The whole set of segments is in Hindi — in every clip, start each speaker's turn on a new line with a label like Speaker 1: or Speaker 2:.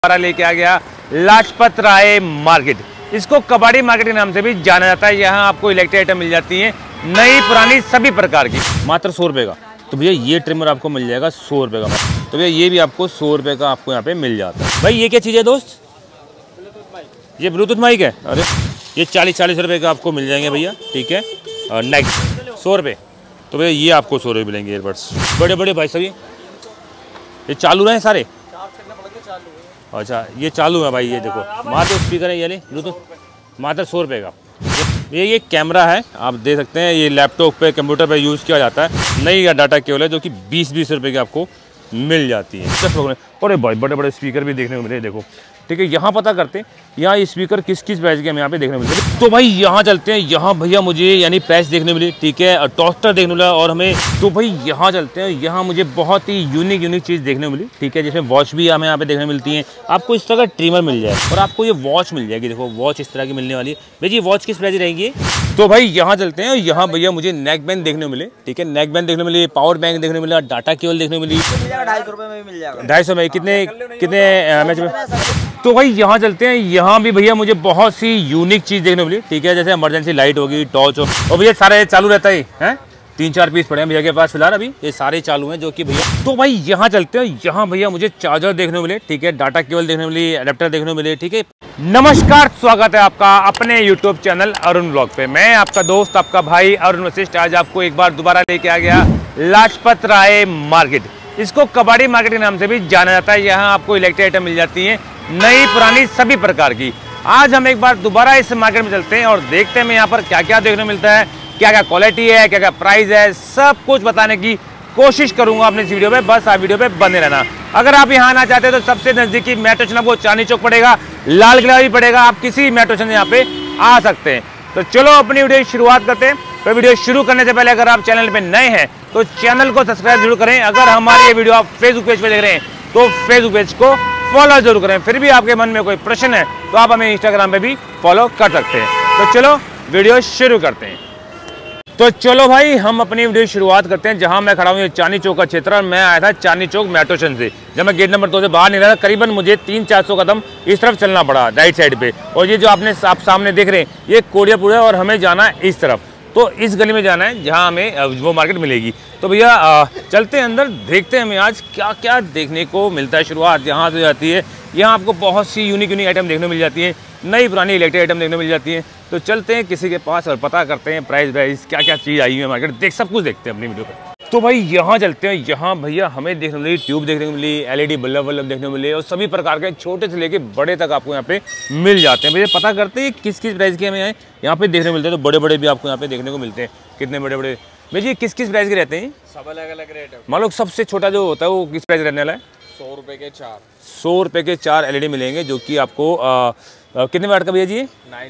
Speaker 1: लेके आ गया लाजपत राय मार्केट। इसको कबाड़ी मार्केट के नाम से भी जाना जाता है। यहाँ आपको इलेक्ट्रिक आइटम मिल जाती है, नई पुरानी सभी प्रकार की, मात्र 100 रुपये का। तो भैया ये ट्रिमर आपको मिल जाएगा 100 रुपये का। तो भैया ये भी आपको 100 रुपये का आपको यहाँ पे मिल जाता है। भाई ये क्या चीज़ है दोस्त? ये ब्लूटूथ माइक है। अरे ये 40 रुपये का आपको मिल जाएंगे भैया, ठीक है। और नेक्स्ट 100 रुपये। तो भैया ये आपको 100 रुपये मिलेंगे एयरबड्स बड़े बड़े भाई साहब। ये चालू रहे सारे? अच्छा ये चालू है भाई। ये देखो मात्र स्पीकर है, ये ब्लूटूथ मात्र 100 रुपये का। ये कैमरा है, आप देख सकते हैं। ये लैपटॉप पे कंप्यूटर पे यूज़ किया जाता है। नई डाटा केबल है जो कि 20 रुपये की आपको मिल जाती है। और भाई बड़े बड़े स्पीकर भी देखने को मिले, देखो ठीक है। यहाँ पता करते हैं यहाँ स्पीकर किस किस प्राइस के हमें यहाँ पे देखने को मिलते। तो भाई यहाँ चलते हैं। यहाँ भैया मुझे यानी प्राइस देखने मिली, ठीक है, और टोस्टर देखने मिला। और हमें तो भाई यहाँ चलते हैं। यहाँ मुझे बहुत ही यूनिक चीज़ देखने को मिली, ठीक है। जिसमें वॉच भी हमें यहाँ पे देखने मिलती है। आपको इस तरह का ट्रिमर मिल जाए और आपको ये वॉच मिल जाएगी। देखो वॉच इस तरह की मिलने वाली है। भैया वॉच किस प्राइस रहेगी? तो भाई यहाँ चलते हैं। यहाँ भैया मुझे नेक बैंड देखने को मिले, ठीक है। नेक बैंड देखने मिले, पावर बैंक देखने को मिला, डाटा केबल देखने को मिली।
Speaker 2: 250 रुपये में मिल जाएगा।
Speaker 1: 250 में कितने एमएच में? तो भाई यहाँ चलते हैं। यहाँ भी भैया मुझे बहुत सी यूनिक चीज़ देखने को मिली, ठीक है। जैसे इमरजेंसी लाइट होगी, टॉर्च हो। और भैया सारे चालू रहता है 3-4 पीस पड़े हैं भैया के पास फिलहाल, अभी ये सारे चालू हैं जो कि भैया। तो भाई यहाँ चलते हैं। यहाँ भैया मुझे चार्जर देखने को मिले, ठीक है। डाटा केबल देखने को मिली, अडेप्टर देखने को मिले, ठीक है। नमस्कार, स्वागत है आपका अपने यूट्यूब चैनल अरुण व्लॉग पे। मैं आपका दोस्त, आपका भाई अरुण वशिष्ठ आज आपको एक बार दोबारा लेके आ गया लाजपत राय मार्केट। इसको कबाड़ी मार्केट के नाम से भी जाना जाता है। यहाँ आपको इलेक्ट्रिक आइटम मिल जाती है, नई पुरानी सभी प्रकार की। आज हम एक बार दोबारा इस मार्केट में चलते हैं और देखते हैं यहाँ पर क्या क्या देखने मिलता है, क्या क्या क्वालिटी है, क्या क्या प्राइस है, सब कुछ बताने की कोशिश करूंगा अपने इस वीडियो में। बस आप वीडियो पे बने रहना। अगर आप यहाँ आना चाहते हैं तो सबसे नजदीकी मेट्रो स्टेशन आपको चांदनी चौक पड़ेगा, लाल किला भी पड़ेगा। आप किसी मेट्रो स्टेशन यहाँ पे आ सकते हैं। तो चलो अपनी वीडियो की शुरुआत करते हैं। तो वीडियो शुरू करने से पहले अगर आप चैनल पे नए हैं तो चैनल को सब्सक्राइब जरूर करें। अगर हमारी ये वीडियो आप फेसबुक पेज पे देख रहे हैं तो फेसबुक पेज को फॉलो जरूर करें। फिर भी आपके मन में कोई प्रश्न है तो आप हमें इंस्टाग्राम पे भी फॉलो कर सकते हैं। तो चलो वीडियो शुरू करते हैं। तो चलो भाई हम अपनी वीडियो शुरुआत करते हैं। जहां मैं खड़ा हूँ ये चांदनी चौक का क्षेत्र, और मैं आया था चांदनी चौक मेट्रो स्टेशन से। जब मैं गेट नंबर 2 से बाहर निकला था, करीबन मुझे 300-400 कदम इस तरफ चलना पड़ा राइट साइड पे। और ये जो आप सामने देख रहे हैं ये कोडियापुर है और हमें जाना है इस तरफ। तो इस गली में जाना है जहाँ हमें वो मार्केट मिलेगी। तो भैया चलते हैं अंदर, देखते हैं हमें आज क्या क्या देखने को मिलता है। शुरुआत यहाँ से जाती है। यहाँ आपको बहुत सी यूनिक आइटम देखने को मिल जाती है, नई पुरानी इलेक्ट्रिक आइटम देखने को मिल जाती है। तो चलते हैं किसी के पास और पता करते हैं प्राइस क्या क्या चीज़ आई हुई है मार्केट, सब कुछ देखते हैं अपनी वीडियो पर। तो भाई यहाँ चलते हैं। यहाँ भैया हमें देखने को मिली ट्यूब देखने को मिली, LED बल्ब देखने को मिले, और सभी प्रकार के छोटे से लेके बड़े तक आपको यहाँ पे मिल जाते हैं। भैया पता करते हैं किस किस प्राइस के हमें यहाँ पे देखने को मिलते हैं। तो बड़े बड़े भी आपको यहाँ पे देखने को मिलते हैं। कितने बड़े बड़े भैया किस किस प्राइस के रहते हैं?
Speaker 2: सब अलग अलग रेट है।
Speaker 1: मान लो सबसे छोटा जो होता है वो किस प्राइस रहने वाला है?
Speaker 2: 100 रुपये के 4।
Speaker 1: 100 रुपये के 4 LED मिलेंगे जो कि आपको कितने वाट का भैया जी?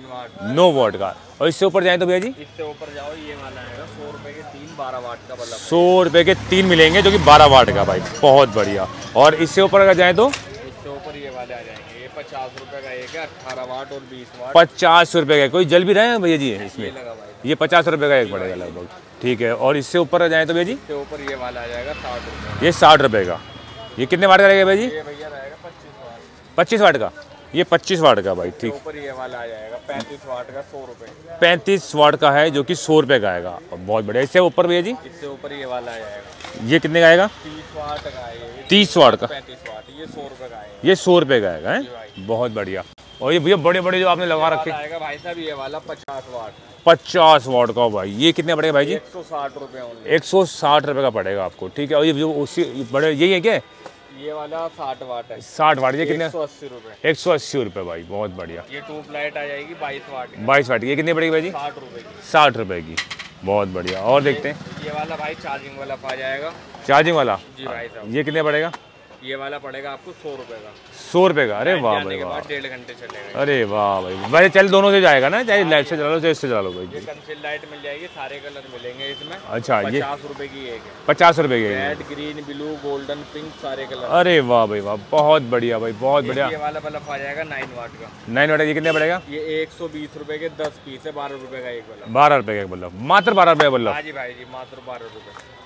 Speaker 1: 9 वाट का। और इससे ऊपर जाए तो भैया जी?
Speaker 2: इससे ऊपर जाओ ये वाला है 100 रुपये के 3 12 वाट का बल्ब।
Speaker 1: 100 रुपये के 3 मिलेंगे जो कि 12 वाट का भाई, बहुत बढ़िया। और इससे ऊपर अगर जाए तो?
Speaker 2: इससे ऊपर ये वाले आ जाएंगे। ये 50 रुपये का एक है, 18 वाट और 20 वाट।
Speaker 1: 50 रुपये का। कोई जल भी रहे हैं भैया जी इसमें? ये 50 रुपये का एक पड़ेगा लगभग, ठीक है। और इससे ऊपर जाए तो भैया जी?
Speaker 2: इससे ऊपर ये वाला आ जाएगा 60 रुपये।
Speaker 1: ये 60 रुपये का। ये कितने वाट का रहेगा भैया जी?
Speaker 2: ये भैया रहेगा 25 वाट।
Speaker 1: 25 वाट का। ये 25 वाट का भाई, ठीक।
Speaker 2: ऊपर ये वाला आ जाएगा 35 वाट का 100 रुपये।
Speaker 1: 35 वाट का है जो कि 100 रुपये का आएगा, बहुत बढ़िया। इससे ऊपर भैया जी?
Speaker 2: इससे ऊपर ये वाला आ जाएगा।
Speaker 1: ये कितने का आएगा?
Speaker 2: 30 वाट का है।
Speaker 1: 30 वाट का।
Speaker 2: 35 वाट। ये 100 रुपये का है।
Speaker 1: ये 100 रुपये का आएगा, है बहुत बढ़िया। और ये भैया बड़े बड़े जो आपने लगा रखे
Speaker 2: आएगा भाई साहब, ये वाला 50 वाट।
Speaker 1: 50 वाट का भाई। ये कितने पड़ेगा भाई जी?
Speaker 2: 160 रुपये।
Speaker 1: 160 रुपये का पड़ेगा आपको, ठीक है। और ये जो उसी बड़े यही है क्या?
Speaker 2: ये वाला 60 वाट है।
Speaker 1: 60 वाट। ये कितने?
Speaker 2: 180 रुपये।
Speaker 1: 180 रुपये भाई, बहुत बढ़िया।
Speaker 2: ये ट्यूब लाइट आ जाएगी 22 वाट की।
Speaker 1: 22 वाट। ये कितनी पड़ेगी भाई जी?
Speaker 2: 60 रुपये की।
Speaker 1: 60 रुपये की, बहुत बढ़िया। और देखते हैं
Speaker 2: ये वाला भाई चार्जिंग वाला आ जाएगा।
Speaker 1: चार्जिंग वाला?
Speaker 2: जी भाई साहब।
Speaker 1: ये कितने पड़ेगा?
Speaker 2: ये वाला पड़ेगा आपको 100 रुपये का।
Speaker 1: 100 रुपये का। अरे वाह भाई वाह।
Speaker 2: 1.5 घंटे चलेगा।
Speaker 1: अरे वाह भाई, वैसे चल दोनों से जाएगा ना, चाहे लाइट से चला लो चाहे इससे चला लो भाई।
Speaker 2: ये कंसील लाइट मिल जाएगी, सारे कलर मिलेंगे इसमें।
Speaker 1: अच्छा, ये
Speaker 2: 50 रुपये की एक है।
Speaker 1: 50 रुपये की?
Speaker 2: Red, green, blue, golden, pink, सारे कलर।
Speaker 1: अरे वाह भाई वाह, बहुत बढ़िया भाई, बहुत बढ़िया।
Speaker 2: ये वाला बल्ब आ जाएगा 9 वाट का।
Speaker 1: 9 वाट। ये कितने पड़ेगा?
Speaker 2: ये 120 रुपये के 10 पीस है, 12 रुपये का एक बल्ब।
Speaker 1: 12 रुपये का एक बल्ब, मात्र 12 रुपये का बल्ब।
Speaker 2: हाँ जी भाई जी, मात्र 12 रुपये।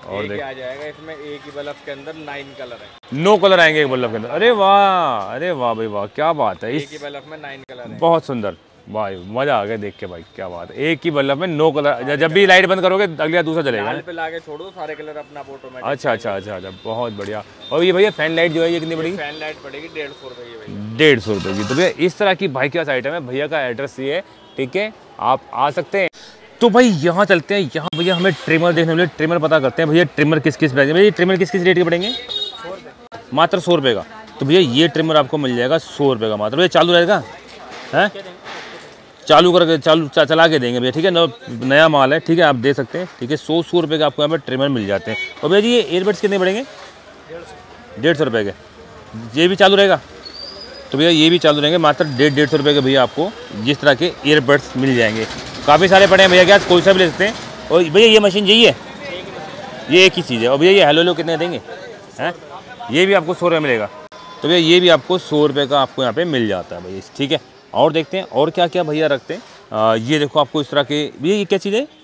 Speaker 1: और
Speaker 2: एक
Speaker 1: देख,
Speaker 2: आ जाएगा इसमें, एक ही बल्ब के अंदर 9 कलर है।
Speaker 1: 9 कलर आएंगे एक बल्ब के अंदर। अरे वाह, अरे वाह भाई वाह, क्या बात है।
Speaker 2: एक ही बल्ब में 9 कलर है।
Speaker 1: बहुत सुंदर भाई, मजा आ गया देख के भाई, क्या बात है। एक ही बल्ब में 9 कलर, जब भी लाइट बंद करोगे अगला दूसरा चलेगा।
Speaker 2: लाल पे लाके छोड़ो सारे कलर अपना ऑटोमेटिक।
Speaker 1: अच्छा अच्छा अच्छा अच्छा, बहुत बढ़िया। और ये भैया फैन लाइट जो है ये कितनी पड़ेगी?
Speaker 2: फैन लाइट पड़ेगी 150 रुपए की भैया।
Speaker 1: 150 रुपये की। तो भैया इस तरह की भाई के पास आइटम है। भैया का एड्रेस ये है, ठीक है, आप आ सकते हैं। तो भाई यहाँ चलते हैं, यहाँ भैया हमें ट्रिमर देखने मिले, ट्रिमर पता करते हैं भैया ट्रिमर किस किस प्राइस में। भैया ट्रिमर किस किस रेट के पड़ेंगे?
Speaker 2: 100 रुपये,
Speaker 1: मात्र 100 रुपये का। तो भैया ये ट्रिमर आपको मिल जाएगा 100 रुपये का मात्र। भैया चालू रहेगा, हैं चालू करके चला के देंगे भैया, ठीक है। नया माल है, ठीक है, आप दे सकते हैं, ठीक है। 100 रुपये का आपको यहाँ पे ट्रिमर मिल जाते हैं। और भैया जी ये ईयरबड्स कितने पड़ेंगे? 150 रुपये के। ये भी चालू रहेगा? तो भैया ये भी चालू रहेंगे, मात्र 150 रुपये के भैया आपको जिस तरह के ईयरबड्स मिल जाएंगे। काफ़ी सारे पड़े हैं भैया, क्या कोई सा भी ले सकते हैं। और भैया ये मशीन यही है, ये एक ही चीज़ है। और भैया ये हेलो लो कितने देंगे? हैं ये भी आपको 100 रुपये मिलेगा। तो भैया ये भी आपको 100 रुपये का आपको यहाँ पे मिल जाता है भैया, ठीक है। और देखते हैं और क्या क्या भैया रखते हैं। ये देखो आपको इस तरह के भैया, ये क्या चीज़ है?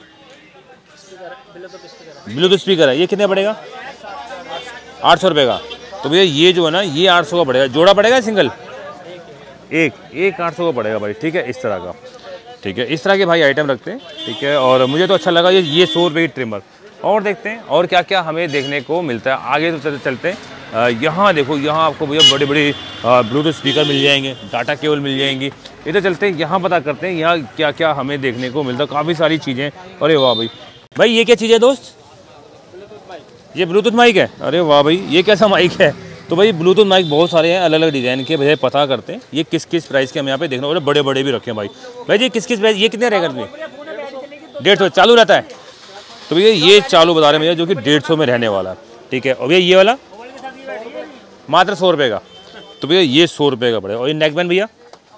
Speaker 1: ब्लूटूथ स्पीकर है। ये कितने पड़ेगा? 800 रुपये का। तो भैया ये जो है ना, ये 800 का पड़ेगा। जोड़ा पड़ेगा सिंगल? एक 800 का पड़ेगा भाई, ठीक है, इस तरह का, ठीक है। इस तरह के भाई आइटम रखते हैं, ठीक है। और मुझे तो अच्छा लगा ये 100 रुपये की ट्रिमर। और देखते हैं और क्या क्या हमें देखने को मिलता है आगे। तो चलते हैं। यहाँ देखो, यहाँ आपको भैया बड़े बड़े ब्लूटूथ स्पीकर मिल जाएंगे, डाटा केबल मिल जाएंगी। इधर चलते हैं, यहाँ पता करते हैं यहाँ क्या क्या हमें देखने को मिलता है। काफ़ी सारी चीज़ें। अरे वाह भाई, भाई ये क्या चीज़ है दोस्त? ये ब्लूटूथ माइक है। अरे वाह भाई, ये कैसा माइक है? तो भाई ब्लूटूथ माइक बहुत सारे हैं अलग अलग डिज़ाइन के भैया, पता करते हैं ये किस किस प्राइस के हम यहाँ पे देखने वाले। बड़े बड़े भी रखे हैं भाई। भाई जी किस किस प्राइस, ये कितने रहेगा? 150 चालू रहता है। तो भैया ये चालू बता रहे हैं भैया, जो कि 150 में रहने वाला है, ठीक है। और भैया ये वाला मात्र 100 रुपये का। तो भैया ये 100 रुपये का पड़ेगा। और ये नेकबैंड भैया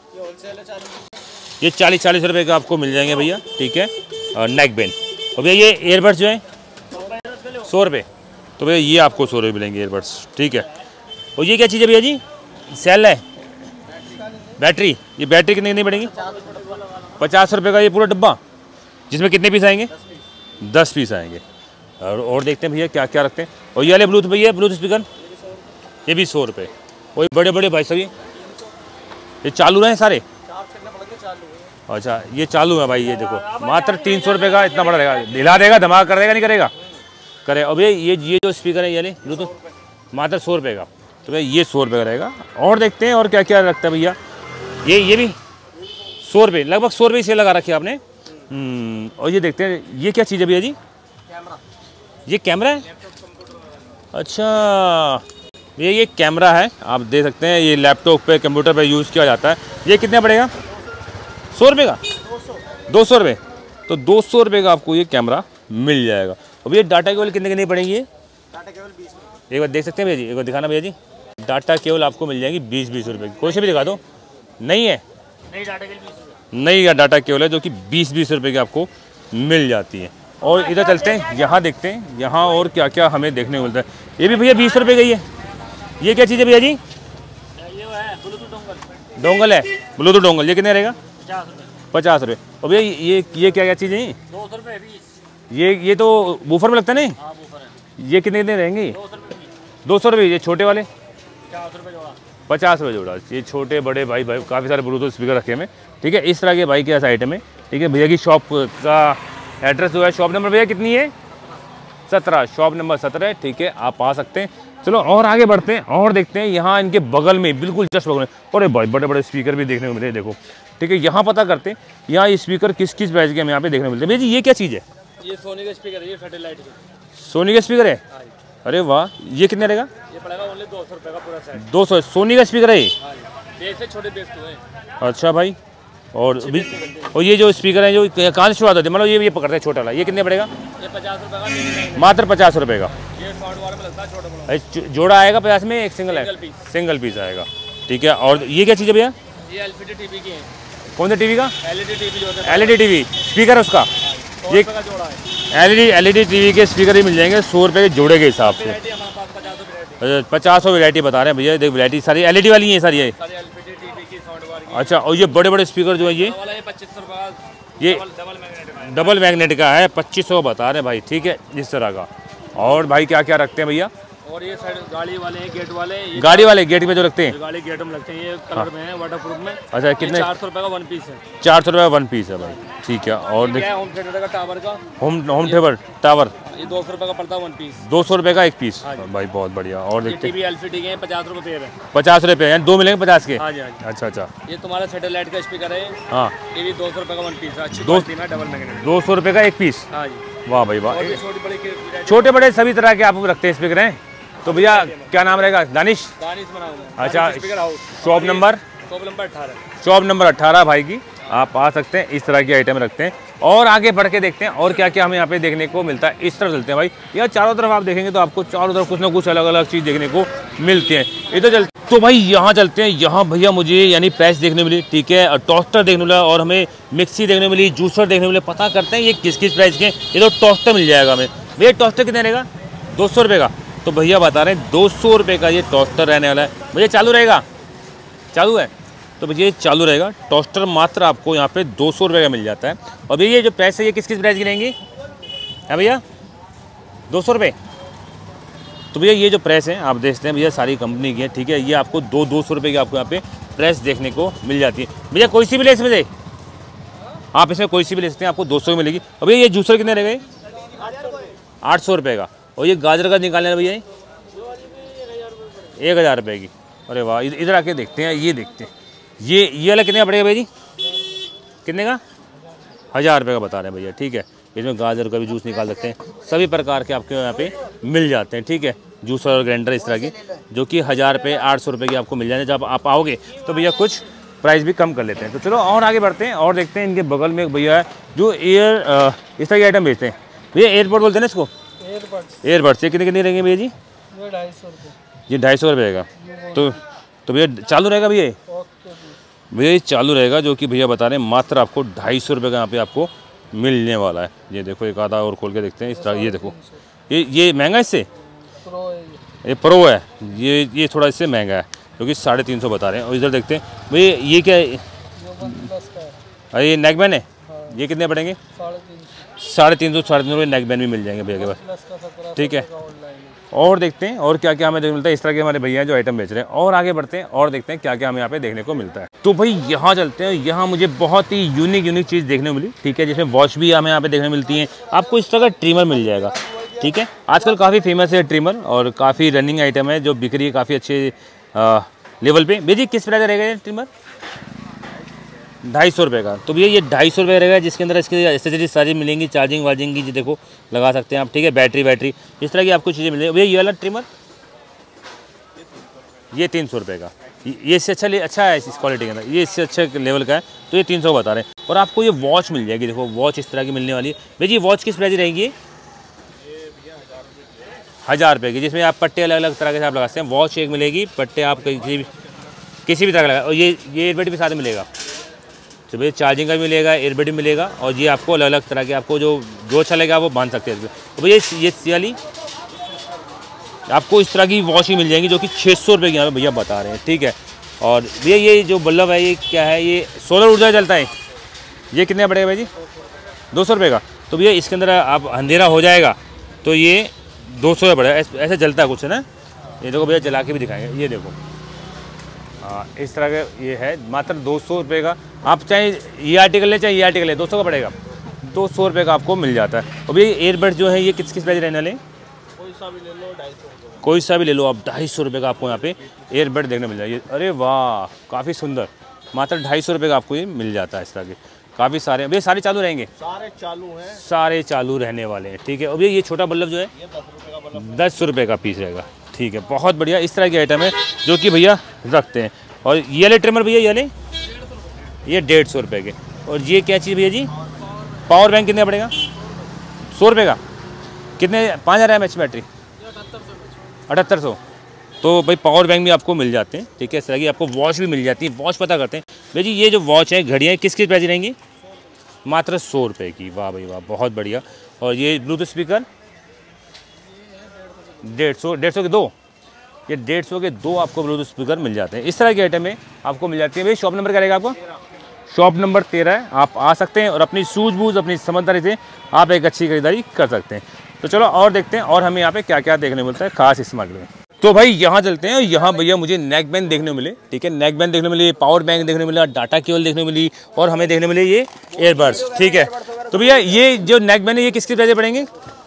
Speaker 1: ये 40 रुपये का आपको मिल जाएंगे भैया, ठीक है, नेकबैंड। और भैया ये ईयरबड्स जो है 100 रुपये। तो भैया ये आपको 100 रुपये मिलेंगे ईयरबड्स, ठीक है। और ये क्या चीज़ है भैया जी? सेल है, बैटरी। ये बैटरी कितनी पड़ेगी? 50 रुपये का ये पूरा डब्बा, जिसमें कितने पीस आएंगे? 10 पीस आएंगे। और देखते हैं भैया क्या क्या रखते हैं। और ये वाले ब्लूटूथ भैया, ब्लूटूथ स्पीकर ये भी 100 रुपये। वही बड़े बड़े भाई साहब ये चालू रहे सारे? अच्छा ये चालू है भाई। ये देखो मात्र 300 रुपये का, इतना बड़ा रहेगा। हिला देगा, धमाका कर देगा, नहीं करेगा? करे। और भैया ये जो स्पीकर है ये ब्लूटूथ मात्र 100 रुपये का। तो भैया ये 100 रुपये का रहेगा। और देखते हैं और क्या क्या रखता है भैया। ये भी 100 रुपये, लगभग 100 रुपये से लगा रखी है आपने। और ये देखते हैं ये क्या चीज़ है भैया जी? ये कैमरा है। अच्छा भैया ये कैमरा है, आप देख सकते हैं। ये लैपटॉप पे, कंप्यूटर पे यूज़ किया जाता है। ये कितने पड़ेगा? 100 रुपये का? 200 रुपये। तो 200 रुपये का आपको ये कैमरा मिल जाएगा। और भैया डाटा केबल कितने कितने पड़ेंगे? ये
Speaker 2: डाटा केबल 20
Speaker 1: एक बार देख सकते हैं भैया जी, एक बार दिखाना भैया जी। डाटा केबल आपको मिल जाएगी 20 रुपये की। कोई से भी दिखा दो। नहीं है? नहीं, डाटा केबल 20 रुपये। नहीं, डाटा केबल है जो कि 20 रुपये की आपको मिल जाती है। और इधर चलते हैं, यहाँ देखते हैं यहाँ और क्या क्या हमें देखने को मिलता है। ये भी भैया 20 रुपये का ही है। ये क्या चीज़ है भैया जी?
Speaker 2: ये है ब्लूटूथ डोंगल।
Speaker 1: डोंगल है, ब्लूटूथ डोंगल। ये कितने रहेगा? 50 रुपये। और भैया ये क्या क्या चीज़ है?
Speaker 2: 200 रुपये 20।
Speaker 1: ये तो बूफर में लगता है नहीं?
Speaker 2: हाँ बूफर है।
Speaker 1: ये कितने कितने रहेंगे?
Speaker 2: 200
Speaker 1: रुपये। ये छोटे वाले
Speaker 2: 50 रुपये जोड़ा।
Speaker 1: 50 रुपये जोड़ा। ये छोटे बड़े भाई काफ़ी सारे ब्लूटूथ स्पीकर रखे हैं, ठीक है। इस तरह के भाई के ऐसा आइटम है, ठीक है। भैया की शॉप का एड्रेस जो है, शॉप नंबर भैया कितनी है? 17, शॉप नंबर 17 है, ठीक है, आप आ सकते हैं। चलो और आगे बढ़ते हैं और देखते हैं यहाँ इनके बगल में, बिल्कुल जस्ट बगल में। अरे भाई बड़े बड़े स्पीकर भी देखने को मिले, देखो, ठीक है। यहाँ पता करते हैं यहाँ ये स्पीकर किस किस प्राइस के हम यहाँ पे देखने को मिलते हैं। भैया जी ये क्या चीज़ है?
Speaker 2: ये सोनी का स्पीकर है, ये सैटेलाइट का।
Speaker 1: सोनी का स्पीकर है? अरे वाह, ये कितने रहेगा?
Speaker 2: ये पड़ेगा ओनली 200 रुपये का पूरा सेट।
Speaker 1: 200? सोनी का स्पीकर है ये?
Speaker 2: बेस से छोटे बेस तो है।
Speaker 1: अच्छा भाई। और ये जो स्पीकर है जो कहाँ से शुरुआत होती है, मतलब ये पकड़ते हैं छोटा वाला, ये कितने पड़ेगा?
Speaker 2: ये 50 रुपये का,
Speaker 1: मात्र 50 रुपये का।
Speaker 2: ये 100 वाले में लगता है छोटा बड़ा।
Speaker 1: जोड़ा आएगा 50 में, एक सिंगल है? सिंगल पीस आएगा, ठीक है। और ये क्या चीज़ है भैया?
Speaker 2: ये एलसीडी टीवी की है।
Speaker 1: कौन सा टीवी का?
Speaker 2: एलईडी टीवी जो होता है।
Speaker 1: एलईडी टीवी स्पीकर है उसका? ये
Speaker 2: का जोड़ा है।
Speaker 1: एलईडी टीवी के स्पीकर ही मिल जाएंगे 100 रुपये के जोड़े के हिसाब से। 50 वैरायटी बता रहे हैं भैया, देख वैरायटी सारी एलईडी वाली है सारी। अच्छा, और ये बड़े बड़े स्पीकर जो है ये
Speaker 2: 2500 रुपये,
Speaker 1: ये डबल मैग्नेट का है, 2500 बता रहे हैं भाई, ठीक है, इस तरह का। और भाई क्या क्या रखते हैं भैया?
Speaker 2: और ये साइड गाड़ी वाले हैं, गेट वाले,
Speaker 1: गाड़ी वाले गेट में जो रखते हैं,
Speaker 2: गाड़ी गेट में लगते हैं, ये कलर में है, वाटरप्रूफ में।
Speaker 1: अच्छा कितने?
Speaker 2: 400 रुपये का 1 पीस है।
Speaker 1: 400 रुपये का 1 पीस है भाई, ठीक है। और
Speaker 2: ये होम थिएटर का टावर का,
Speaker 1: होम थिएटर टावर,
Speaker 2: ये 200 रुपये का पड़ता है 1 पीस।
Speaker 1: 200 रुपये का 1 पीस भाई, बहुत बढ़िया। और देखते
Speaker 2: टीवी एलसीडी के 50 रुपये पेयर है।
Speaker 1: 50 रुपये यानी 2 मिलेंगे 50 के?
Speaker 2: हाँ जी, हाँ जी।
Speaker 1: अच्छा अच्छा।
Speaker 2: ये तुम्हारा सैटेलाइट का स्पीकर है।
Speaker 1: हाँ,
Speaker 2: ये भी 200 रुपये का 1 पीस है, अच्छी
Speaker 1: 200 रुपये का 1 पीस।
Speaker 2: हाँ जी।
Speaker 1: वाह भाई वाह,
Speaker 2: छोटे
Speaker 1: छोटे बड़े सभी तरह के आप रखते हैं स्पीकर हैं। तो भैया क्या नाम रहेगा? दानिश
Speaker 2: बनाऊंगा।
Speaker 1: अच्छा, शॉप नंबर
Speaker 2: 18।
Speaker 1: शॉप नंबर 18 भाई की आप आ सकते हैं, इस तरह की आइटम रखते हैं। और आगे बढ़ के देखते हैं और क्या क्या हमें यहाँ पे देखने को मिलता है। इस तरफ चलते हैं भाई, यार चारों तरफ आप देखेंगे तो आपको चारों तरफ कुछ ना कुछ अलग अलग चीज़ देखने को मिलती है। इधर चलते तो भाई यहाँ चलते हैं। यहाँ भैया मुझे यानी प्रेस देखने मिली, ठीक है, और टोस्टर देखने मिला, और हमें मिक्सी देखने मिली, जूसर देखने मिले। पता करते हैं ये किस किस प्राइस के। ये तो टोस्टर मिल जाएगा हमें। भैया टोस्टर कितने रहेगा? 200 रुपये का। तो भैया बता रहे हैं 200 रुपये का ये टोस्टर रहने वाला है। भैया चालू रहेगा? चालू है तो भैया ये चालू रहेगा। टोस्टर मात्र आपको यहाँ पे 200 रुपये का मिल जाता है। और भैया ये जो प्राइस है ये किस किस प्राइस की रहेंगी? है भैया 200 रुपये। तो भैया ये जो प्रेस है आप देखते हैं भैया सारी कंपनी की है, ठीक है। ये आपको 200 रुपये की आपको यहाँ पे प्रेस देखने को मिल जाती है। भैया कोई सी भी ले इसमें से, आप इसमें कोई सी भी ले सकते हैं, आपको 200 में मिलेगी। और भैया ये जूसर कितने रह गए? 800 रुपये का। और ये गाजर का निकालने भैया 1000 रुपये की। अरे वाह, इधर आके देखते हैं, ये देखते हैं ये वाला कितने का पड़ेगा भैया जी? कितने का? 1000 रुपये का बता रहे हैं भैया, ठीक है। इसमें गाजर का भी जूस निकाल सकते हैं, सभी प्रकार के आपके यहाँ पे मिल जाते हैं, ठीक है। जूसर और ग्राइंडर इस तरह की, जो कि 1000 रुपये 800 रुपये की आपको मिल जाए। जब आप आओगे तो भैया कुछ प्राइस भी कम कर लेते हैं। तो चलो और आगे बढ़ते हैं और देखते हैं। इनके बगल में एक भैया है जो इस तरह की आइटम बेचते हैं। भैया एयरपोर्ट बोलते हैं ना इसको? एयरबड्स। ये कितने रहेंगे भैया जी?
Speaker 2: 250 रुपये।
Speaker 1: ये 250 रुपये का। तो भैया चालू रहेगा भैया? भैया ये चालू रहेगा, जो कि भैया बता रहे हैं मात्र आपको 250 रुपये का यहाँ पे आपको मिलने वाला है। ये देखो एक आधा और खोल के देखते हैं इस तरह। ये देखो ये महंगा है इससे? ये प्रो है, ये थोड़ा इससे महंगा है, क्योंकि 350 बता रहे हैं। और इधर देखते हैं भैया ये क्या है? अरे ये नेकबैंड है। ये कितने पड़ेंगे? 350 रुपये नेकबैंड भी मिल जाएंगे भैया के पास, ठीक है। और देखते हैं और क्या क्या हमें मिलता है। इस तरह के हमारे भैया जो आइटम बेच रहे हैं। और आगे बढ़ते हैं और देखते हैं क्या क्या हमें यहाँ पे देखने को मिलता है। तो भाई यहाँ चलते हैं। यहाँ मुझे बहुत ही यूनिक चीज़ देखने को मिली, ठीक है, जिसमें वॉच भी हमें यहाँ पे देखने मिलती है। आपको इस तरह का ट्रिमर मिल जाएगा, ठीक है। आजकल काफ़ी फेमस है ट्रिमर, और काफ़ी रनिंग आइटम है जो बिक रही है काफ़ी अच्छे लेवल पे। भैया जी किस प्राइस रहेगा ये ट्रिमर? 250 रुपये का। तो भैया ये 250 रुपये रहेगा, जिसके अंदर इसकी एक्सेसरीज सारी मिलेंगी, चार्जिंग वार्जिंग की, देखो लगा सकते हैं आप, ठीक है, बैटरी इस तरह की आपको चीज़ें मिलेंगी। भैया ये वाला ट्रिमर ये 300 रुपये का। ये इससे अच्छा है इस क्वालिटी के अंदर, ये इससे अच्छा लेवल का है, तो ये 300 बता रहे हैं। और आपको ये वॉच मिल जाएगी, देखो वॉच इस तरह की मिलने वाली है। भैया जी वॉच किस प्राइस रहेंगी? 1000 रुपये की, जिसमें आप पट्टे अलग अलग तरह के आप लगाते हैं। वॉच एक मिलेगी, पट्टे आप किसी भी तरह का लगा। और ये एयरबड भी साथ में मिलेगा। तो भैया चार्जिंग का भी मिलेगा, एयरबड भी मिलेगा, और ये आपको अलग अलग तरह के आपको जो अच्छा लगेगा वो बांध सकते हैं इसमें। तो भैया ये वाली आपको इस तरह की वॉच ही मिल जाएंगी, जो कि 600 रुपये की यहाँ पे भैया बता रहे हैं, ठीक है। और भैया ये जो बल्ब है ये क्या है? ये सोलर ऊर्जा चलता है। ये कितने पड़ेगा भाई जी? 200 रुपये का। तो भैया इसके अंदर आप अंधेरा हो जाएगा तो ये 200 रुपये पड़ेगा। ऐसे जलता है कुछ है ना। ये देखो भैया जला के भी दिखाएंगे, ये देखो हाँ इस तरह का ये है, मात्र 200 रुपये का। आप चाहे ये आर्टिकल ले चाहे ये आर्टिकल ले, 200 का पड़ेगा। 200 रुपये का आपको मिल जाता है। और भैया एयरबड जो है ये किस प्राइस रहने वाले?
Speaker 2: कोई सा भी ले लो 250।
Speaker 1: कोई सा भी ले लो आप, 250 रुपये का आपको यहाँ पे एयरबड देखने मिल जाएगी। अरे वाह काफ़ी सुंदर, मात्र 250 रुपये का आपको ये मिल जाता है। इस तरह के काफ़ी सारे भैया सारे चालू रहेंगे?
Speaker 2: सारे चालू हैं, सारे
Speaker 1: चालू रहने वाले हैं, ठीक है। और भैया ये छोटा बल्ब जो है
Speaker 2: ये 10 रुपये का बल्ब,
Speaker 1: 10 रुपये का पीस रहेगा, ठीक है। बहुत बढ़िया, इस तरह की आइटम है जो कि भैया रखते हैं। और ये वाले ट्रिमर भैया ये 150 रुपये के। और ये क्या चीज़ भैया जी? पावर बैंक कितने पड़ेगा? 100 रुपये का। कितने 5000 mAh बैटरी? 7800। तो भाई पावर बैंक भी आपको मिल जाते हैं, ठीक है। इस तरह की आपको वॉच भी मिल जाती है। वॉच पता करते हैं भैया जी, ये जो वॉच है घड़ियाँ किस प्राइस रहेंगी? मात्र 100 रुपये की। वाह भाई वाह बहुत बढ़िया। और ये ब्लूटूथ स्पीकर 150 के 2, ये 150 के 2 आपको ब्लूटूथ स्पीकर मिल जाते हैं। इस तरह की आइटम में आपको मिल जाती है। भाई शॉप नंबर क्या रहेगा आपको? शॉप नंबर 13 है। आप आ सकते हैं और अपनी सूझबूझ अपनी समझदारी से आप एक अच्छी खरीदारी कर सकते हैं। तो चलो और देखते हैं और हमें यहाँ पे क्या क्या देखने मिलता है खास इस मार्केट में। तो भाई यहाँ चलते हैं। यहाँ भैया मुझे नेक बैंड देखने को मिले, ठीक है, नेक बैंड देखने को मिले, पावर बैंक देखने को मिला, डाटा केबल देखने को मिली और हमें देखने मिले ये एयरबड्स, ठीक है। तो भैया ये जो नेक बैंड है ये किसके प्राइस पड़ेंगे?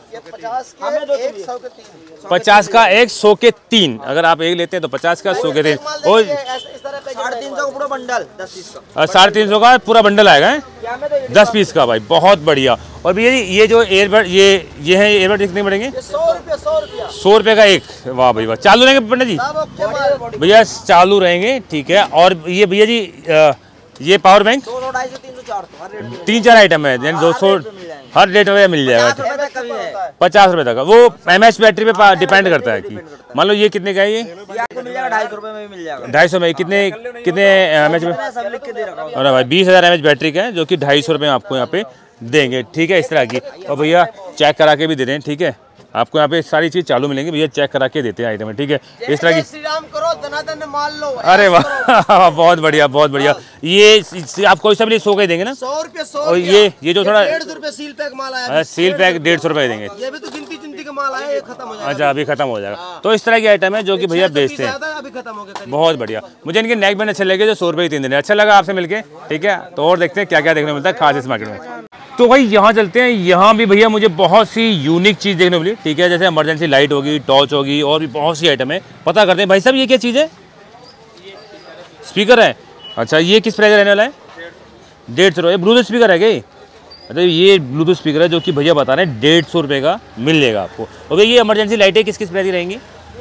Speaker 1: 50 का एक, 100 के 3। अगर आप एक लेते हैं तो 50 का 100 के 3 और
Speaker 3: 350 का पूरा बंडल 10 पीस का,
Speaker 1: 350 का पूरा बंडल आएगा 10 पीस का भाई, बहुत बढ़िया। और भैया ये जो एयरबड ये है एयरबड कितने पड़ेंगे? 100 रुपये का एक। वाह भाई वाह, चालू रहेंगे पंडित जी? भैया चालू रहेंगे, ठीक है। और ये भैया जी ये पावर बैंक
Speaker 3: 200, 250, 300, 400
Speaker 1: 3-4 आइटम है, 200 हर रेट में मिल जाएगा। 50 रुपये तक। वो एमएच बैटरी पे डिपेंड करता है कि मान लो ये कितने का है, ये
Speaker 3: आपको मिल जाएगा 250 रुपये में मिल जाएगा।
Speaker 1: 250 में कितने एमएच में?
Speaker 3: सब लिख के दे रखा हूं।
Speaker 1: अरे भाई 20,000 एमएच बैटरी का है जो कि 250 रुपये में आपको यहाँ पे देंगे, ठीक है, इस तरह की। और भैया चेक करा के भी दे रहे हैं, ठीक है, आपको यहाँ पे सारी चीज़ चालू मिलेंगी। भैया चेक करा के देते हैं आइटम है, ठीक है, इस तरह की।
Speaker 3: श्री राम करो, धनाधन माल लो।
Speaker 1: अरे वाह बहुत बढ़िया बहुत बढ़िया। ये आप कोई सा भी 100 का ही देंगे ना?
Speaker 3: 100 रुपये 100।
Speaker 1: और ये जो थोड़ा
Speaker 3: 150 रुपये सील पैक माल आया,
Speaker 1: सील पैक 150 रुपये देंगे।
Speaker 3: ये भी तो गिनती का माल आया, ये खत्म हो जाएगा।
Speaker 1: अच्छा अभी खत्म हो जाएगा। तो इस तरह की आइटम है जो कि भैया बेचते हैं,
Speaker 3: अभी खत्म हो गया।
Speaker 1: बहुत बढ़िया। मुझे इनके नेक बैंड अच्छे लगे जो 100 रुपये की 3 दिन अच्छा लगा आपसे मिलके, ठीक है। तो और देखते हैं क्या क्या देखने को मिलता है खास इस मार्केट में। तो भाई यहाँ चलते हैं। यहाँ भी भैया मुझे बहुत सी यूनिक चीज़ देखने को मिली, ठीक है, जैसे इमरजेंसी लाइट होगी, टॉर्च होगी और भी बहुत सी आइटम है। पता करते हैं भाई साहब ये क्या चीज़ है? स्पीकर है। अच्छा ये किस प्राइस रहने वाला है? 150 रुपये। ब्लूटूथ स्पीकर है क्या? अच्छा ये ब्लूटूथ स्पीकर है जो कि भैया बता रहे हैं 150 रुपये का मिल जाएगा आपको। और भैया ये इमरजेंसी लाइटें किस प्राइस की रहेंगी?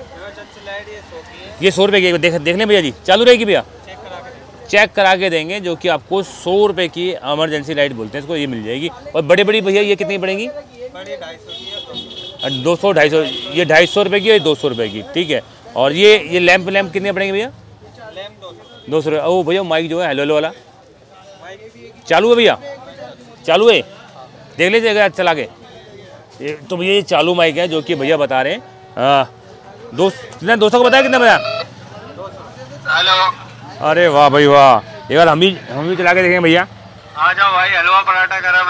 Speaker 1: ये 100 रुपये की। देख लें भैया जी, चालू रहेगी भैया? चेक करा के देंगे, जो कि आपको 100 रुपये की इमरजेंसी लाइट बोलते हैं इसको, ये मिल जाएगी। और बड़ी बड़ी भैया ये कितनी पड़ेंगी? 200 250। ये 250 रुपये की और 200 रुपये की, ठीक है। और ये लैंप कितने पड़ेंगे भैया? 200 रुपये। ओ भैया माइक जो है हेलो हेलो वाला चालू है भैया? चालू है, देख लीजिएगा चला के। तो भैया ये चालू माइक है जो कि भैया बता रहे हैं 200 को बताया कितना भैया?
Speaker 2: हेलो।
Speaker 1: अरे वाह भाई वाह, यार हम भी चला के देखेंगे भैया।
Speaker 2: आ जाओ भाई, हलवा पराठा गरम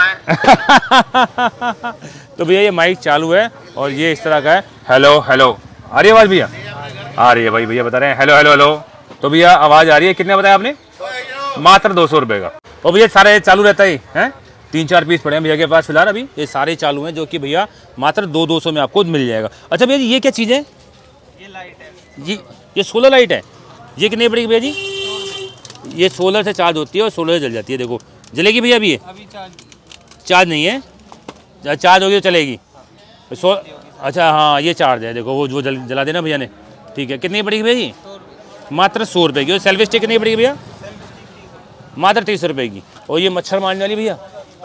Speaker 2: है।
Speaker 1: तो भैया ये माइक चालू है और ये इस तरह का है। हेलो हेलो आ रही है आवाज़ भैया? आ रही है भाई, भैया बता रहे हैं हेलो हेलो हेलो। तो भैया आवाज़ आ रही है। कितने बताया आपने? मात्र 200 रुपये का। और भैया सारे चालू रहता ही है, 3-4 पीस पड़े हैं भैया के पास फिलहाल अभी, ये सारे चालू हैं जो कि भैया मात्र 200 में आपको मिल जाएगा। अच्छा भैया ये क्या चीज़ है?
Speaker 2: ये लाइट है,
Speaker 1: ये सोलर लाइट है। ये कितनी पड़ेगी भैया जी? ये सोलर से चार्ज होती है और सोलर से जल जाती है। देखो जलेगी भैया अभी? ये
Speaker 2: अभी
Speaker 1: चार्ज नहीं है, चार्ज होगी तो चलेगी। अच्छा हाँ ये चार्ज है, देखो वो जला देना भैया ने, ठीक है। कितनी पड़ेगी भैया जी? मात्र 100 रुपये की। और सेल्फी स्टिक कितनी पड़ेगी भैया? मात्र 30 रुपये की। और ये मच्छर मारने वाली भैया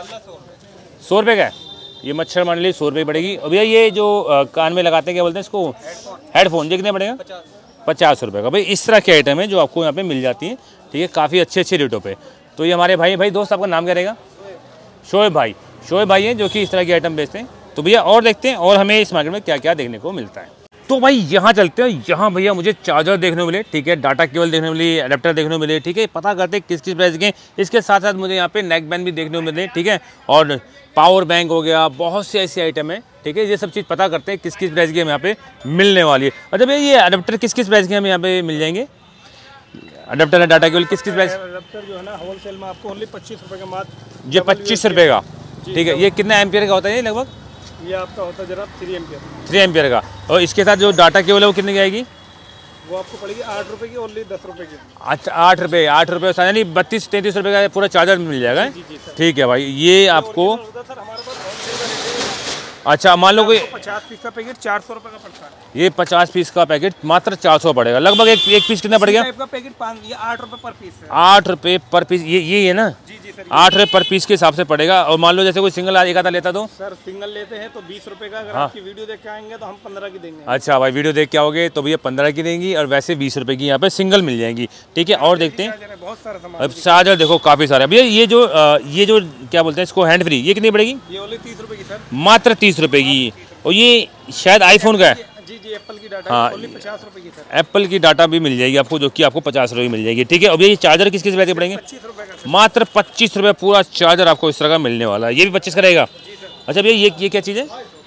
Speaker 1: 100 रुपये का है। ये मच्छर मारने वाली 100 रुपये पड़ेगी। और भैया ये जो कान में लगाते हैं क्या बोलते हैं इसको? हेडफोन। ये कितने पड़ेगा? 50 रुपये का। भाई इस तरह के आइटम है जो आपको यहाँ पे मिल जाती हैं, ठीक है, काफ़ी अच्छे रेटों पे। तो ये हमारे भाई दोस्त, आपका नाम क्या रहेगा? शोएब भाई हैं जो कि इस तरह की आइटम बेचते हैं। तो भैया और देखते हैं और हमें इस मार्केट में क्या क्या देखने को मिलता है। तो भाई यहाँ चलते हैं। यहाँ भैया मुझे चार्जर देखने को मिले, ठीक है, डाटा केबल देखने को मिली, अडेप्टर देखने को मिले, ठीक है। पता करते हैं किस प्राइस के। इसके साथ साथ मुझे यहाँ पे नेक बैंड भी देखने को मिले, ठीक है, और पावर बैंक हो गया, बहुत सी ऐसी आइटम है, ठीक है। ये सब चीज़ पता करते हैं किस प्राइस की हमें यहाँ पे मिलने वाली है। अच्छा भैया ये अडेप्टर किस प्राइस के हमें यहाँ पे मिल जाएंगे? अडेप्टर है डाटा केबल किस प्राइस?
Speaker 4: अडेप्टर जो है ना होलसेल में आपको ओनली 25 रुपये का मात्र।
Speaker 1: ये 25 रुपये का, ठीक है। ये कितना एम्पियर का होता है ये लगभग?
Speaker 4: ये आपका होता है जरा 3
Speaker 1: एम्पियर का। और इसके साथ जो डाटा केबल है वो कितने की आएगी?
Speaker 4: वो आपको पड़ेगी 8 रुपये की, ओनली 10 रुपये की।
Speaker 1: अच्छा 8 रुपये यानी 32-33 रुपये का पूरा चार्जर मिल जाएगा, ठीक है भाई। ये आपको
Speaker 4: सर हमारे पास होलसेल।
Speaker 1: अच्छा मान लो कोई
Speaker 4: 50 पीस का पैकेट 400 रुपये का पड़ता है।
Speaker 1: ये 50 पीस का पैकेट मात्र 400 पड़ेगा लगभग। एक पीस कितना पड़ गया?
Speaker 4: टाइप का पैकेट 8 रुपये पर पीस है।
Speaker 1: 8 रुपये पर पीस। ये है ना?
Speaker 4: जी सर।
Speaker 1: 8 रुपये पर पीस के हिसाब से पड़ेगा। और मान लो जैसे कोई सिंगल एक आधा लेता तो?
Speaker 4: सर सिंगल लेते हैं तो 20 रुपये का। अगर आपकी वीडियो देख के आएंगे तो हम 15 की देंगे।
Speaker 1: अच्छा भाई वीडियो देख के आओगे तो भैया 15 की देंगी और वैसे 20 रुपये की यहाँ पे सिंगल मिल जाएंगी, ठीक है। और देखते हैं
Speaker 4: बहुत सारा सामान।
Speaker 1: अब चार्जर देखो काफ़ी सारे। भैया ये जो क्या बोलते हैं इसको, हैंड फ्री, ये कितनी पड़ेगी?
Speaker 4: ये ओनली 30 रुपये की सर।
Speaker 1: मात्र 30 रुपये की। और ये शायद आईफोन का है।
Speaker 4: जी एप्पल की डाटा
Speaker 1: हाँ,
Speaker 4: ओनली 50 रुपये की सर।
Speaker 1: एप्पल की डाटा भी मिल जाएगी आपको जो कि आपको 50 रुपये की मिल जाएगी, ठीक है। अब ये चार्जर किस पैसे पड़ेंगे?
Speaker 4: 25 रुपये का।
Speaker 1: मात्र 25 रुपये पूरा चार्जर आपको इस तरह का मिलने वाला है। ये भी 25 का रहेगा। अच्छा भैया ये क्या चीज़ है?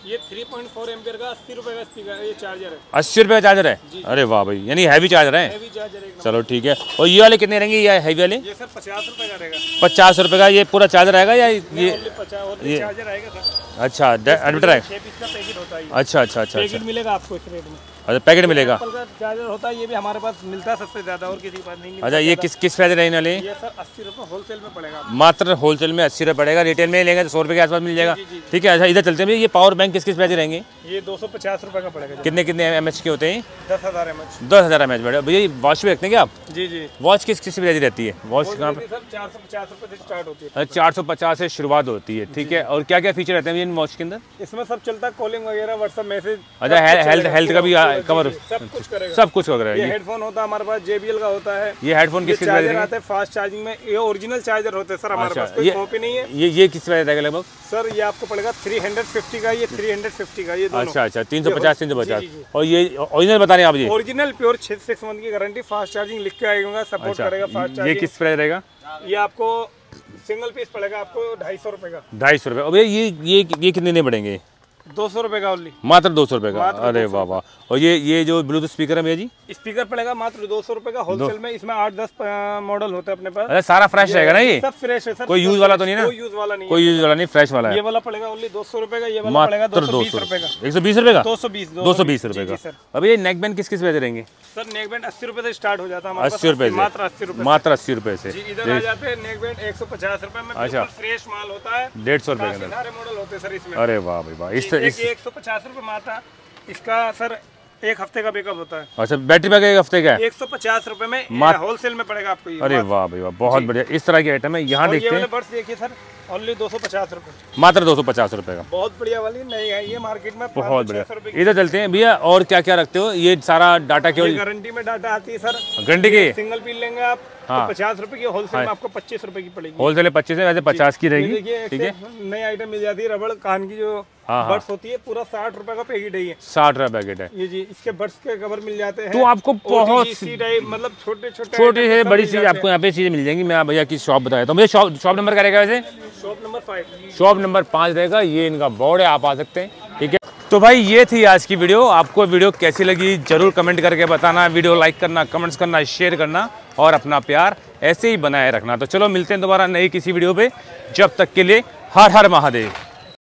Speaker 4: ये 3.4 एम्पियर का 80 रुपए का स्पीकर, ये चार्जर है।
Speaker 1: 80 रुपये का चार्जर है? अरे वाह भाई, यानी हैवी चार्जर है।
Speaker 4: हैवी चार्जर एकदम।
Speaker 1: चलो ठीक है। और ये वाले कितने रहेंगे, ये हैवी वाले?
Speaker 4: ये सर 50 रुपए का रहेगा।
Speaker 1: 50 रुपये का ये पूरा चार्जर आएगा या ये?
Speaker 4: 50
Speaker 1: ये
Speaker 4: चार्जर आएगा सर।
Speaker 1: अच्छा, एडमिटर है।
Speaker 4: 6 पीस का पैकेट होता है ये।
Speaker 1: अच्छा अच्छा अच्छा
Speaker 4: पैकेट
Speaker 1: अच्छा
Speaker 4: मिलेगा आपको इस रेट में।
Speaker 1: अच्छा, पैकेट मिलेगा।
Speaker 4: एप्पल का चार्जर होता है, ये भी हमारे पास मिलता है सबसे ज्यादा, और किसी के पास नहीं मिलता।
Speaker 1: अच्छा, ये किस प्राइस रहने वाले?
Speaker 4: ये सर 80 रुपए होलसेल में पड़ेगा।
Speaker 1: मात्र होलसेल में 80 रुपये पड़ेगा, रिटेल में लेंगे तो 100 रुपये के आसपास मिल जाएगा। ठीक है। अच्छा, इधर चलते हैं भैया, ये पावर बैंक किस प्राइस रहेंगे?
Speaker 4: ये 250 रुपए का पड़ेगा।
Speaker 1: कितने कितने mAh के होते हैं?
Speaker 4: 10,000 mAh।
Speaker 1: 10,000 mAh बैठे भैया। वॉच भी रखते हैं क्या आप?
Speaker 4: जी जी।
Speaker 1: वॉच किस प्राइस रहती है? वॉच कहाँ पे?
Speaker 4: सर 450 रुपए से स्टार्ट होती है।
Speaker 1: 450 से शुरुआत होती है। ठीक है। और क्या क्या फीचर रहते हैं इन वॉच के अंदर?
Speaker 4: इसमें सब चलता है, कॉलिंग वगैरह, व्हाट्सएप मैसेज।
Speaker 1: अच्छा, हेल्थ का भी कवर,
Speaker 4: सब कुछ करेगा।
Speaker 1: सब कुछ वगैरह।
Speaker 4: ये हेडफोन होता है हमारे पास, JBL का होता है।
Speaker 1: ये हेडफोन किस प्राइस
Speaker 4: चार्जर आता है फास्ट चार्जिंग में, ये ओरिजिनल चार्जर होते हैं सर हमारे पास, कोई कॉपी नहीं है।
Speaker 1: ये किस प्राइस रहेगा लगभग?
Speaker 4: सर ये आपको पड़ेगा 350 का, ये 350 का, ये दोनों।
Speaker 1: अच्छा अच्छा, 350 350। और ये ओरिजिनल बता रहे हैं आप? ये
Speaker 4: ओरिजिनल प्योर 6 मंथ की गारंटी, फास्ट चार्जिंग लिख के आएगा, सपोर्ट करेगा फास्ट
Speaker 1: ये
Speaker 4: चार्जिंग।
Speaker 1: किस प्राइस रहेगा?
Speaker 4: ये आपको सिंगल पीस पड़ेगा आपको 250 रुपए का।
Speaker 1: 250 रुपये। और भैया ये कितने नहीं पड़ेंगे?
Speaker 4: 200 रुपए का ओनली।
Speaker 1: मात्र 200 रुपये का? अरे वाह वाह। और ये जो ब्लूटूथ स्पीकर है भैया जी?
Speaker 4: स्पीकर पड़ेगा मात्र 200 रुपए का होलसेल में। इसमें 8-10 मॉडल होते हैं अपने पास।
Speaker 1: अरे सारा फ्रेश रहेगा ना ये?
Speaker 4: सब फ्रेश है सर।
Speaker 1: कोई यूज वाला तो नहीं ना?
Speaker 4: कोई यूज वाला नहीं,
Speaker 1: कोई यूज वाला नहीं, फ्रेश वाला है।
Speaker 4: ये वाला पड़ेगा ओनली 200 रुपए का, ये वाला पड़ेगा 220 रुपए का।
Speaker 1: 120 रुपये का?
Speaker 4: 220
Speaker 1: रुपये का।
Speaker 4: सर।
Speaker 1: अब ये नेक बैंड किस प्राइस रहेंगे?
Speaker 4: सर नेक बैंड 80 रुपए से स्टार्ट हो जाता है हमारे पास।
Speaker 1: 80 रुपये से?
Speaker 4: मात्र 80 रुपए।
Speaker 1: मात्र 80 रुपये से।
Speaker 4: जी, इधर आ जाते हैं नेक बैंड 150 रुपए में।
Speaker 1: अच्छा,
Speaker 4: फ्रेश माल होता है।
Speaker 1: 150 रुपये के अंदर?
Speaker 4: सारे मॉडल होते हैं सर इसमें।
Speaker 1: अरे वाह भाई वाह। इस
Speaker 4: 150 रुपए मात्र इसका सर 1 हफ्ते का बैकअप होता है।
Speaker 1: अच्छा, बैटरी बैकअप 1 हफ्ते का है?
Speaker 4: 150 रुपए में होलसेल में पड़ेगा आपको ये।
Speaker 1: अरे वाह भाई वाह, बहुत बढ़िया। इस तरह की आइटम है यहाँ देखते हैं।
Speaker 4: ये वाले बड्स देखिए सर, ओनली 250 रुपए।
Speaker 1: मात्र 250 रुपये का?
Speaker 4: बहुत बढ़िया वाली नहीं है ये मार्केट में।
Speaker 1: बहुत बढ़िया। इधर चलते हैं भैया, और क्या क्या रखते हो? ये सारा डाटा केवल
Speaker 4: गारंटी में डाटा आती है सर।
Speaker 1: गारंटी की?
Speaker 4: सिंगल पील लेंगे आप तो 50 रुपए की, होलसेल में आपको 25 रुपए की पड़ेगी।
Speaker 1: होलसेल 25 है, वैसे 50 की रहेगी। ठीक है।
Speaker 4: नई आइटम मिल जाती है, रबड़ कान की जो बड्स होती है, पूरा 60 रुपए का पैकेट है ये।
Speaker 1: 60 रुपये पैकेट है
Speaker 4: ये जी। इसके बड्स के कवर मिल जाते हैं।
Speaker 1: तो आपको बहुत
Speaker 4: मतलब छोटे
Speaker 1: छोटी से बड़ी चीज आपको यहाँ पे चीजें मिल जाएंगी। मैं भैया की शॉप बताया तो भैया शॉप नंबर क्या रहेगा वैसे?
Speaker 4: Shop number 5।
Speaker 1: शॉप नंबर 5 रहेगा। ये इनका बोर्ड है, आप आ सकते हैं। ठीक है। तो भाई ये थी आज की वीडियो। आपको वीडियो कैसी लगी जरूर कमेंट करके बताना। वीडियो लाइक करना, कमेंट्स करना, शेयर करना और अपना प्यार ऐसे ही बनाए रखना। तो चलो मिलते हैं दोबारा नई किसी वीडियो पे। जब तक के लिए हर हर महादेव।